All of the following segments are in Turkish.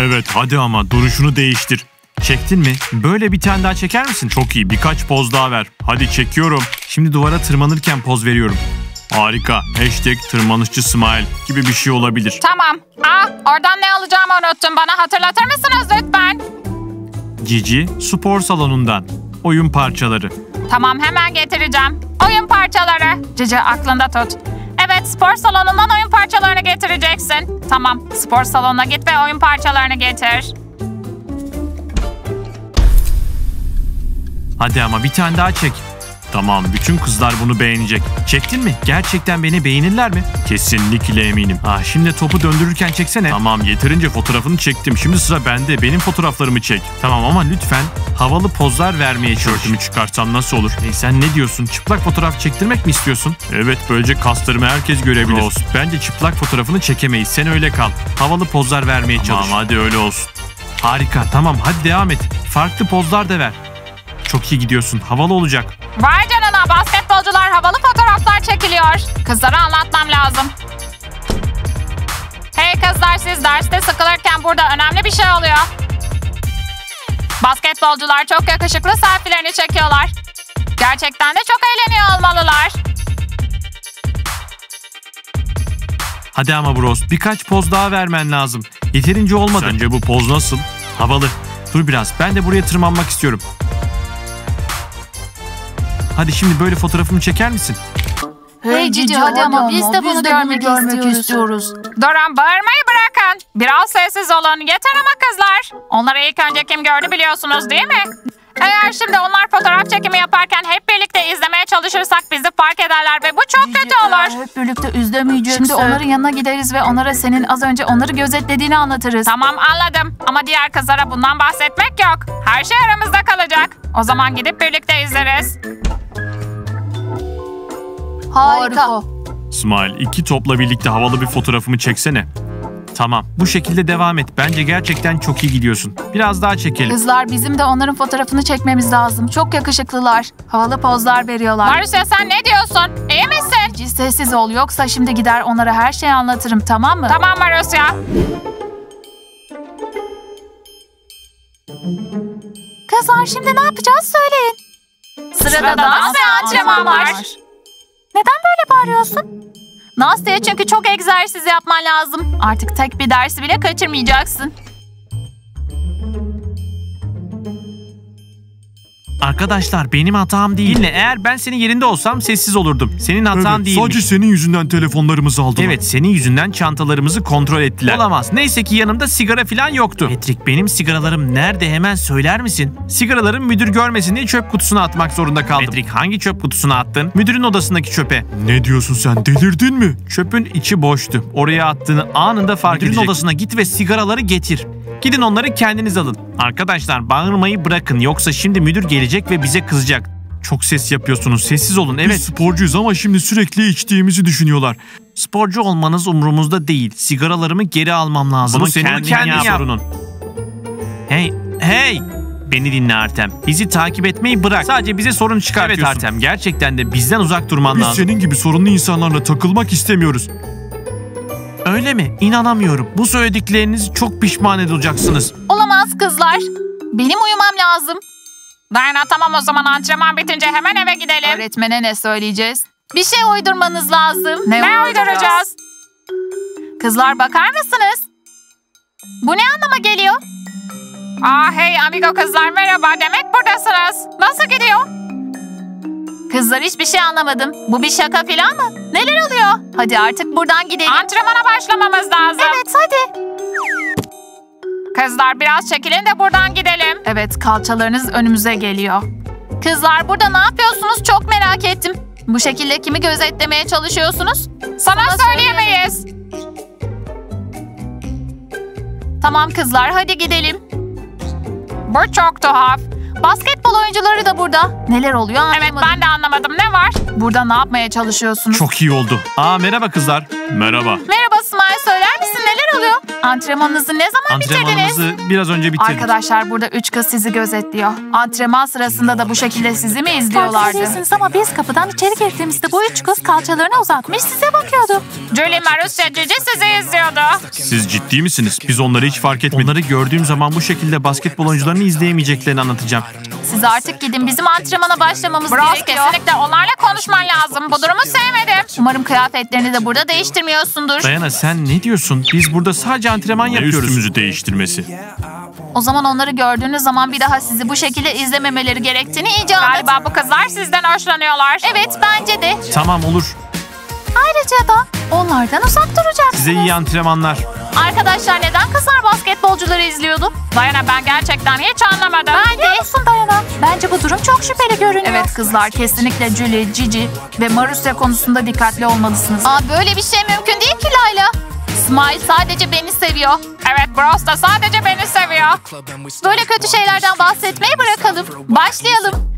Evet hadi ama duruşunu değiştir. Çektin mi? Böyle bir tane daha çeker misin? Çok iyi. Birkaç poz daha ver. Hadi çekiyorum. Şimdi duvara tırmanırken poz veriyorum. Harika. #tırmanışçı smile gibi bir şey olabilir. Tamam. Oradan ne alacağımı unuttum. Bana hatırlatır mısınız lütfen? Cici spor salonundan. Oyun parçaları. Tamam, hemen getireceğim. Oyun parçaları. Cici, aklında tut. Evet, spor salonundan oyun parçalarını getireceksin. Tamam, spor salonuna git ve oyun parçalarını getir. Hadi ama bir tane daha çek. Tamam, bütün kızlar bunu beğenecek. Çektin mi? Gerçekten beni beğenirler mi? Kesinlikle eminim. Şimdi topu döndürürken çeksene. Tamam, yeterince fotoğrafını çektim. Şimdi sıra bende. Benim fotoğraflarımı çek. Tamam ama lütfen havalı pozlar vermeye çalış. Tişörtümü çıkarsam nasıl olur? Sen ne diyorsun? Çıplak fotoğraf çektirmek mi istiyorsun? Evet, böylece kaslarımı herkes görebilir. Rose, bence çıplak fotoğrafını çekemeyiz. Sen öyle kal. Havalı pozlar vermeye çalış. Tamam, hadi öyle olsun. Harika, tamam, hadi devam et. Farklı pozlar da ver. Çok iyi gidiyorsun. Havalı olacak. Vay canına, basketbolcular havalı fotoğraflar çekiliyor. Kızlara anlatmam lazım. Hey kızlar, siz derste sıkılırken burada önemli bir şey oluyor. Basketbolcular çok yakışıklı selfielerini çekiyorlar. Gerçekten de çok eğleniyor olmalılar. Hadi ama bros, birkaç poz daha vermen lazım. Yeterince olmadı. Sence bu poz nasıl? Havalı. Dur biraz, ben de buraya tırmanmak istiyorum. Hadi şimdi böyle fotoğrafımı çeker misin? Hey Cici, hadi ama biz de bunu görmek istiyoruz. Durun, bağırmayı bırakın. Biraz sessiz olun. Yeter ama kızlar. Onları ilk önce kim gördü biliyorsunuz değil mi? Eğer şimdi onlar fotoğraf çekimi yaparken hep birlikte izlemeye çalışırsak bizi fark ederler ve bu çok kötü olur. Hep birlikte izlemeyeceksin. Şimdi onların yanına gideriz ve onlara senin az önce onları gözetlediğini anlatırız. Tamam, anladım. Ama diğer kızlara bundan bahsetmek yok. Her şey aramızda kalacak. O zaman gidip birlikte izleriz. Harika. Smile, 2 topla birlikte havalı bir fotoğrafımı çeksene. Tamam, bu şekilde devam et. Bence gerçekten çok iyi gidiyorsun. Biraz daha çekelim. Kızlar, bizim de onların fotoğrafını çekmemiz lazım. Çok yakışıklılar. Havalı pozlar veriyorlar. Marusya, sen ne diyorsun? İyi misin? Cici, sessiz ol, yoksa şimdi gider onlara her şeyi anlatırım, tamam mı? Tamam Marusya. Kızlar, şimdi ne yapacağız söyleyin. Sırada dans ve antrenman var. Neden böyle bağırıyorsun? Nastya, çünkü çok egzersiz yapman lazım. Artık tek bir dersi bile kaçırmayacaksın. Arkadaşlar, benim hatam değil. Dinle, eğer ben senin yerinde olsam sessiz olurdum. Senin hatan değilmiş. Sadece senin yüzünden telefonlarımızı aldılar. Evet, senin yüzünden çantalarımızı kontrol ettiler. Olamaz. Neyse ki yanımda sigara falan yoktu. Patrick, benim sigaralarım nerede, hemen söyler misin? Sigaralarım müdür görmesin diye çöp kutusuna atmak zorunda kaldım. Patrick, hangi çöp kutusuna attın? Müdürün odasındaki çöpe. Ne diyorsun sen? Delirdin mi? Çöpün içi boştu. Oraya attığını anında fark edecek. Müdürün odasına git ve sigaraları getir. Gidin onları kendiniz alın. Arkadaşlar, bağırmayı bırakın, yoksa şimdi müdür gelecek ve bize kızacak. Çok ses yapıyorsunuz. Sessiz olun. Evet. Biz sporcuyuz ama şimdi sürekli içtiğimizi düşünüyorlar. Sporcu olmanız umurumuzda değil. Sigaralarımı geri almam lazım. Bunu senin kendi sorunun. Hey! Beni dinle Artem. Bizi takip etmeyi bırak. Sadece bize sorun çıkartıyorsun. Evet Artem, gerçekten de bizden uzak durman lazım. Biz senin gibi sorunlu insanlarla takılmak istemiyoruz. Öyle mi? İnanamıyorum. Bu söylediklerinizi çok pişman edeceksiniz. Olamaz kızlar. Benim uyumam lazım. Dayana, tamam, o zaman antrenman bitince hemen eve gidelim. Öğretmene ne söyleyeceğiz? Bir şey uydurmanız lazım. Ne uyduracağız? Kızlar, bakar mısınız? Bu ne anlama geliyor? Hey amigo kızlar, merhaba. Demek buradasınız. Nasıl gidiyor? Kızlar, hiçbir şey anlamadım. Bu bir şaka falan mı? Neler oluyor? Hadi artık buradan gidelim. Antrenmana başlamamız lazım. Evet, hadi. Kızlar, biraz çekilin de buradan gidelim. Evet, kalçalarınız önümüze geliyor. Kızlar, burada ne yapıyorsunuz? Çok merak ettim. Bu şekilde kimi gözetlemeye çalışıyorsunuz? Sana söyleyemeyiz. Tamam kızlar, hadi gidelim. Bu çok tuhaf. Basketbol oyuncuları da burada. Neler oluyor anlamadım. Evet, ben de anlamadım. Ne var? Burada ne yapmaya çalışıyorsunuz? Çok iyi oldu. Merhaba kızlar. Merhaba. Merhaba Smile, söyler misin neler oluyor? Antrenmanınızı ne zaman bitirdiniz? Antrenmanımızı biraz önce bitirdik. Arkadaşlar burada 3 kız sizi gözetliyor. Antrenman sırasında da bu şekilde sizi mi izliyorlardı? Farkındaysanız ama biz kapıdan içeri girdiğimizde bu 3 kız kalçalarını uzatmış size bakıyordu. Julie, Marusya, Cici sizi izliyordu. Siz ciddi misiniz? Biz onları hiç fark etmedik. Onları gördüğüm zaman bu şekilde basketbol oyuncularını izleyemeyeceklerini anlatacağım. Siz artık gidin, bizim antrenmana başlamamız Bros, gerekiyor. kesinlikle onlarla konuşman lazım. Bu durumu sevmedim. Umarım kıyafetlerini de burada değiştirmiyorsundur. Dayana sen ne diyorsun? Biz burada sadece antrenman yapıyoruz. Üstümüzü değiştirmesi. O zaman onları gördüğünüz zaman bir daha sizi bu şekilde izlememeleri gerektiğini iyice anlatın. Galiba bu kızlar sizden hoşlanıyorlar. Evet, bence de. Tamam olur. Ayrıca da onlardan uzak duracaksınız. Size iyi antrenmanlar. Arkadaşlar neden kızlar basketbolcuları izliyordu? Dayana, ben gerçekten hiç anlamadım. Biliyor musun Dayana? Bence bu durum çok şüpheli görünüyor. Evet kızlar, kesinlikle Julie, Cici ve Marusya konusunda dikkatli olmalısınız. Böyle bir şey mümkün değil ki Layla. Smile sadece beni seviyor. Evet, Bros da sadece beni seviyor. Böyle kötü şeylerden bahsetmeyi bırakalım. Başlayalım.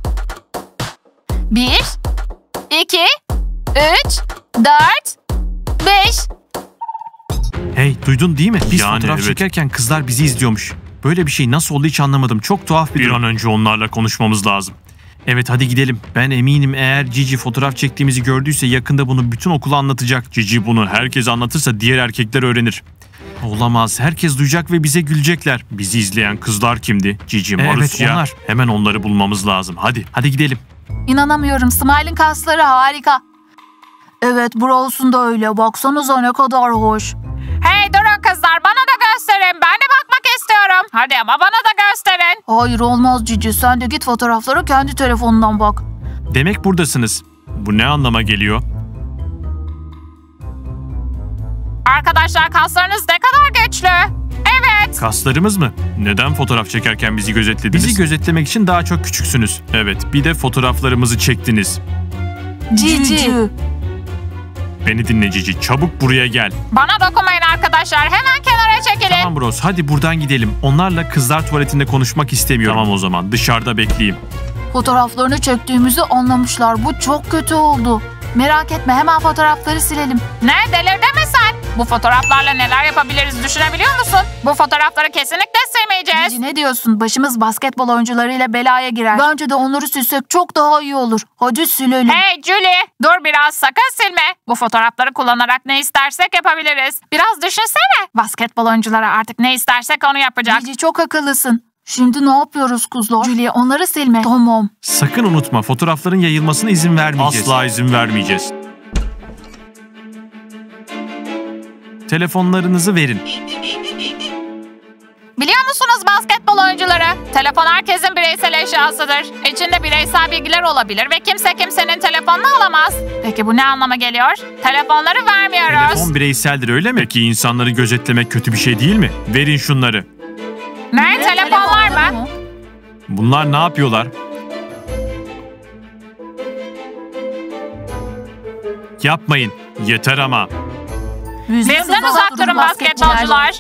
1, 2, 3, 4, 5. Hey, duydun değil mi? Biz Yani fotoğraf evet. çekerken kızlar bizi izliyormuş. Böyle bir şey nasıl oldu hiç anlamadım. Çok tuhaf bir an önce onlarla konuşmamız lazım. Evet hadi gidelim. Ben eminim eğer Cici fotoğraf çektiğimizi gördüyse yakında bunu bütün okula anlatacak. Cici bunu herkese anlatırsa diğer erkekler öğrenir. Olamaz. Herkes duyacak ve bize gülecekler. Bizi izleyen kızlar kimdi? Cici, Marusya. Evet onlar. Hemen onları bulmamız lazım. Hadi gidelim. İnanamıyorum. Smile'in kasları harika. Evet, Brows'un da öyle. Baksanıza ne kadar hoş. Hey durun kızlar, bana da gösterin. Ben de bakmak istiyorum. Hadi ama bana da gösterin. Hayır olmaz Cici. Sen de git fotoğraflara kendi telefonundan bak. Demek buradasınız. Bu ne anlama geliyor? Arkadaşlar, kaslarınız ne kadar güçlü. Evet. Kaslarımız mı? Neden fotoğraf çekerken bizi gözetlediniz? Bizi gözetlemek için daha çok küçüksünüz. Evet, bir de fotoğraflarımızı çektiniz. Cici. Beni dinle Cici, çabuk buraya gel. Bana dokunmayın arkadaşlar. Hemen kenara çekilin. Tamam bros, hadi buradan gidelim. Onlarla kızlar tuvaletinde konuşmak istemiyorum. Tamam o zaman, dışarıda bekleyeyim. Fotoğraflarını çektiğimizi anlamışlar. Bu çok kötü oldu. Merak etme, hemen fotoğrafları silelim. Ne, delirdin mi sen? Bu fotoğraflarla neler yapabiliriz düşünebiliyor musun? Bu fotoğrafları kesinlikle silmeyeceğiz. Cici ne diyorsun? Başımız basketbol oyuncularıyla belaya girer. Bence de onları silsek çok daha iyi olur. Hadi silelim. Hey Julie, dur biraz, sakın silme. Bu fotoğrafları kullanarak ne istersek yapabiliriz. Biraz düşünsene. Basketbol oyuncuları artık ne istersek onu yapacak. Cici çok akıllısın. Şimdi ne yapıyoruz kızlar? Julie onları silme. Tamam. Sakın unutma, fotoğrafların yayılmasına izin vermeyeceğiz. Asla izin vermeyeceğiz. Telefonlarınızı verin. Biliyor musunuz basketbol oyuncuları? Telefon herkesin bireysel eşyasıdır. İçinde bireysel bilgiler olabilir ve kimse kimsenin telefonunu alamaz. Peki bu ne anlama geliyor? Telefonları vermiyoruz. Telefon bireyseldir öyle mi? Peki insanları gözetlemek kötü bir şey değil mi? Verin şunları. Ne? Telefonlar mı? Bunlar ne yapıyorlar? Yapmayın. Yeter ama. Bizden uzak durun basketbolcular.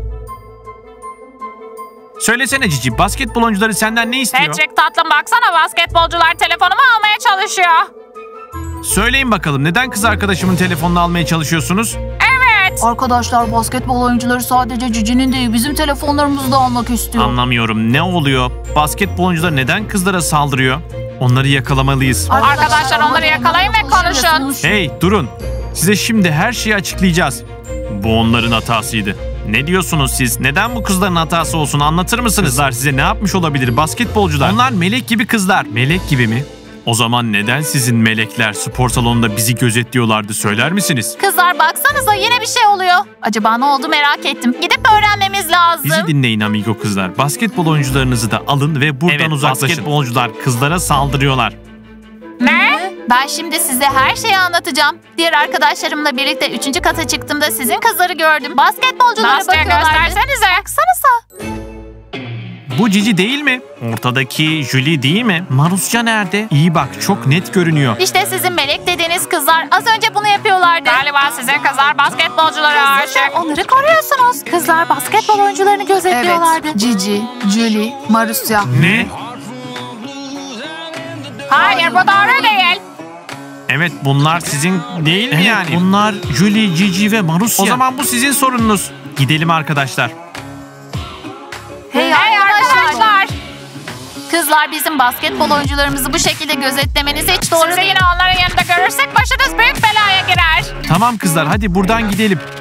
Söylesene Cici, basketbol oyuncuları senden ne istiyor? Patrick tatlım, baksana basketbolcular telefonumu almaya çalışıyor. Söyleyin bakalım, neden kız arkadaşımın telefonunu almaya çalışıyorsunuz? Arkadaşlar basketbol oyuncuları sadece Cici'nin değil bizim telefonlarımızı da almak istiyor. Anlamıyorum, ne oluyor? Basketbol oyuncuları neden kızlara saldırıyor? Onları yakalamalıyız. Arkadaşlar onları yakalayın ve konuşun. Hey durun. Size şimdi her şeyi açıklayacağız. Bu onların hatasıydı. Ne diyorsunuz siz? Neden bu kızların hatası olsun, anlatır mısınız? Kızlar size ne yapmış olabilir basketbolcular? Onlar melek gibi kızlar. Melek gibi mi? O zaman neden sizin melekler spor salonunda bizi gözetliyorlardı, söyler misiniz? Kızlar baksanıza yine bir şey oluyor. Acaba ne oldu merak ettim. Gidip öğrenmemiz lazım. Bizi dinleyin amigo kızlar. Basketbol oyuncularınızı da alın ve buradan uzaklaşın. Basketbolcular kızlara saldırıyorlar. Ne? Ben şimdi size her şeyi anlatacağım. Diğer arkadaşlarımla birlikte 3. kata çıktığımda sizin kızları gördüm. Basketbolculara Nastya'ya bakıyorlardı. göstersenize. Baksanıza. Bu Cici değil mi? Ortadaki Julie değil mi? Marusya nerede? İyi bak, çok net görünüyor. İşte sizin melek dediğiniz kızlar az önce bunu yapıyorlardı. Galiba sizin kızlar basketbolculara aşık. Onları koruyorsunuz. Kızlar basketbol oyuncularını gözetliyorlardı. Evet. Cici, Julie, Marusya. Ne? Hayır, bu doğru değil. Evet, bunlar sizin değil mi yani? Bunlar Julie, Cici ve Marusya. O zaman bu sizin sorununuz. Gidelim arkadaşlar. Hey arkadaşlar. Kızlar, bizim basketbol oyuncularımızı bu şekilde gözetlemeniz hiç doğru Sizi değil. yine onların yanında görürsek başınız büyük belaya girer. Tamam kızlar, hadi buradan gidelim.